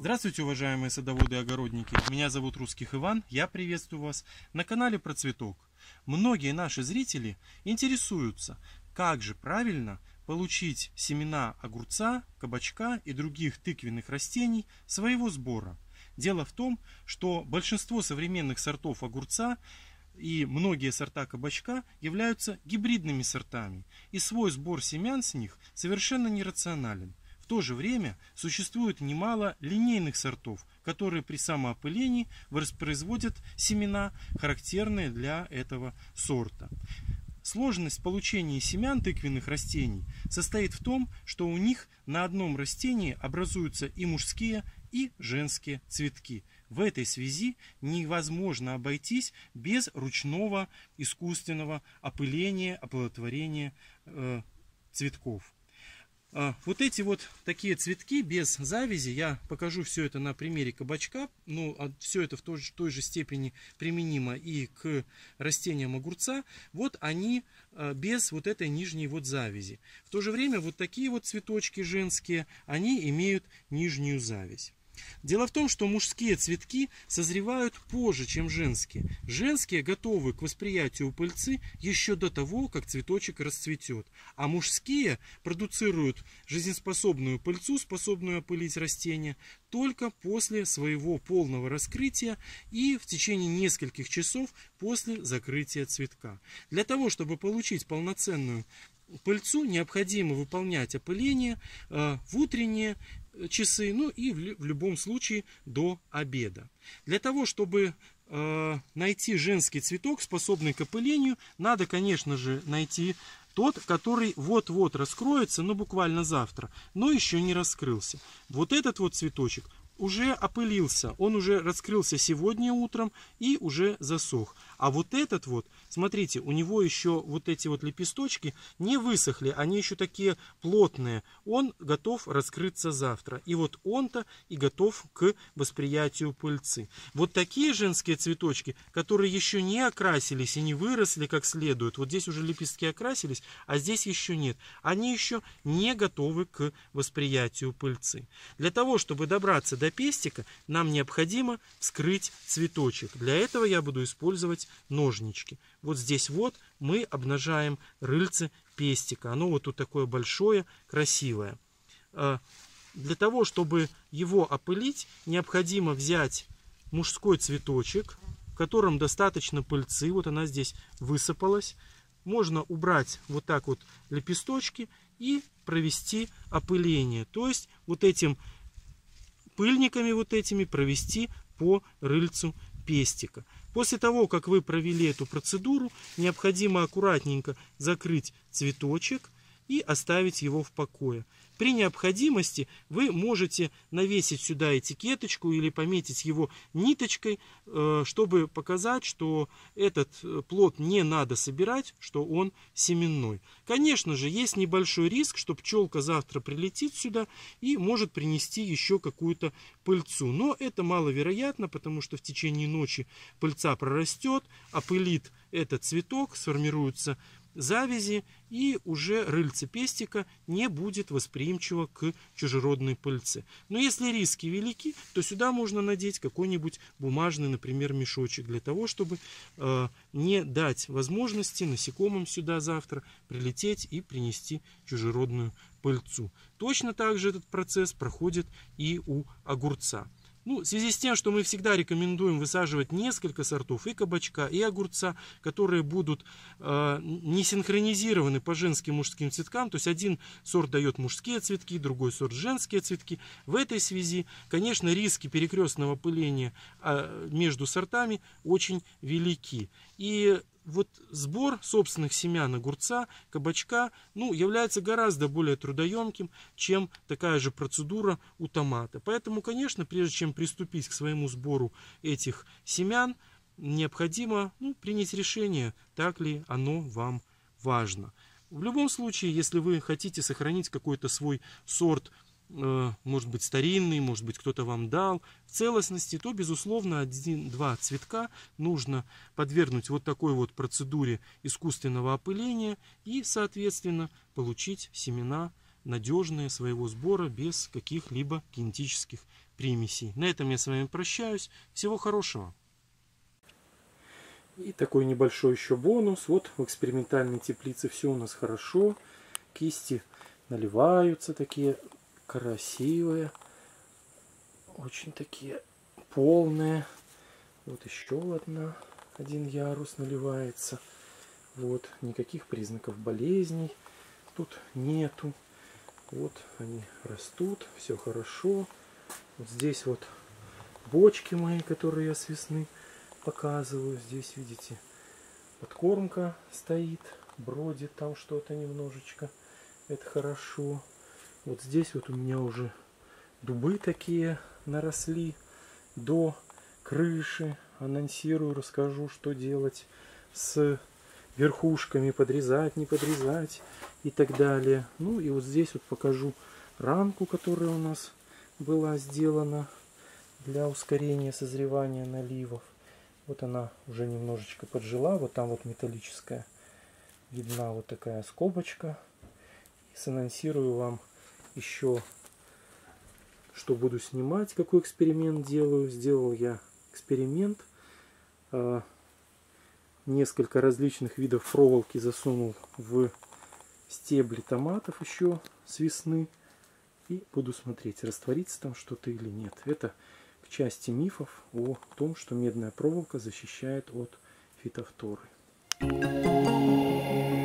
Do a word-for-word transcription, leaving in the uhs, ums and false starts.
Здравствуйте, уважаемые садоводы и огородники. Меня зовут Русских Иван. Я приветствую вас на канале Про Цветок. Многие наши зрители интересуются, как же правильно получить семена огурца, кабачка и других тыквенных растений своего сбора. Дело в том, что большинство современных сортов огурца и многие сорта кабачка являются гибридными сортами, и свой сбор семян с них совершенно нерационален. В то же время существует немало линейных сортов, которые при самоопылении воспроизводят семена, характерные для этого сорта. Сложность получения семян тыквенных растений состоит в том, что у них на одном растении образуются и мужские, и женские цветки. В этой связи невозможно обойтись без ручного искусственного опыления, оплодотворения э, цветков. Вот эти вот такие цветки без завязи, я покажу все это на примере кабачка, ну, все это в той же, той же степени применимо и к растениям огурца. Вот они без вот этой нижней вот завязи. В то же время вот такие вот цветочки женские, они имеют нижнюю завязь. Дело в том, что мужские цветки созревают позже, чем женские. Женские готовы к восприятию пыльцы еще до того, как цветочек расцветет. А мужские продуцируют жизнеспособную пыльцу, способную опылить растение, только после своего полного раскрытия и в течение нескольких часов после закрытия цветка. Для того, чтобы получить полноценную пыльцу, необходимо выполнять опыление э, в утренние часы, ну и в, в любом случае до обеда. Для того, чтобы э, найти женский цветок, способный к опылению, надо, конечно же, найти тот, который вот-вот раскроется, ну буквально завтра, но еще не раскрылся. Вот этот вот цветочек уже опылился, он уже раскрылся сегодня утром и уже засох. А вот этот вот, смотрите, у него еще вот эти вот лепесточки не высохли, они еще такие плотные. Он готов раскрыться завтра. И вот он-то и готов к восприятию пыльцы. Вот такие женские цветочки, которые еще не окрасились и не выросли как следует, вот здесь уже лепестки окрасились, а здесь еще нет, они еще не готовы к восприятию пыльцы. Для того, чтобы добраться до пестика, нам необходимо вскрыть цветочек. Для этого я буду использовать ножнички. Вот здесь вот мы обнажаем рыльце пестика. Оно вот тут такое большое, красивое. Для того, чтобы его опылить, необходимо взять мужской цветочек, в котором достаточно пыльцы. Вот она здесь высыпалась. Можно убрать вот так вот лепесточки и провести опыление. То есть вот этим пыльниками вот этими провести по рыльцу пестика. После того, как вы провели эту процедуру, необходимо аккуратненько закрыть цветочек и оставить его в покое. При необходимости вы можете навесить сюда этикеточку или пометить его ниточкой, чтобы показать, что этот плод не надо собирать, что он семенной. Конечно же, есть небольшой риск, что пчелка завтра прилетит сюда и может принести еще какую-то пыльцу. Но это маловероятно, потому что в течение ночи пыльца прорастет, опылит этот цветок, сформируются завязи, и уже рыльце пестика не будет восприимчиво к чужеродной пыльце. Но если риски велики, то сюда можно надеть какой-нибудь бумажный, например, мешочек, для того, чтобы э, не дать возможности насекомым сюда завтра прилететь и принести чужеродную пыльцу. Точно так же этот процесс проходит и у огурца. Ну, в связи с тем, что мы всегда рекомендуем высаживать несколько сортов и кабачка, и огурца, которые будут э, не синхронизированы по женским и мужским цветкам, то есть один сорт дает мужские цветки, другой сорт женские цветки. В этой связи, конечно, риски перекрестного опыления э, между сортами очень велики. И вот сбор собственных семян огурца, кабачка, ну, является гораздо более трудоемким, чем такая же процедура у томата. Поэтому, конечно, прежде чем приступить к своему сбору этих семян, необходимо, ну, принять решение, так ли оно вам важно. В любом случае, если вы хотите сохранить какой-то свой сорт, может быть старинный, может быть кто-то вам дал в целостности, то безусловно один-два цветка нужно подвергнуть вот такой вот процедуре искусственного опыления и соответственно получить семена надежные своего сбора без каких-либо генетических примесей. На этом я с вами прощаюсь. Всего хорошего. И такой небольшой еще бонус. Вот в экспериментальной теплице все у нас хорошо. Кисти наливаются такие красивые. Очень такие полные. Вот еще одна. Один ярус наливается. Вот. Никаких признаков болезней тут нету. Вот они растут. Все хорошо. Вот здесь вот бочки мои, которые я с весны показываю. Здесь, видите, подкормка стоит. Бродит там что-то немножечко. Это хорошо. Вот здесь вот у меня уже дубы такие наросли до крыши. Анонсирую, расскажу, что делать с верхушками, подрезать, не подрезать и так далее. Ну и вот здесь вот покажу ранку, которая у нас была сделана для ускорения созревания наливов. Вот она уже немножечко поджила. Вот там вот металлическая видна вот такая скобочка. И санонсирую вам еще, что буду снимать, какой эксперимент делаю. Сделал я эксперимент. Несколько различных видов проволоки засунул в стебли томатов еще с весны. И буду смотреть, растворится там что-то или нет. Это к части мифов о том, что медная проволока защищает от фитофторы.